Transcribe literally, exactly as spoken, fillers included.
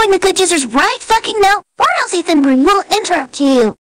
letting the good users right fucking now, or else Ethan Bree will interrupt you.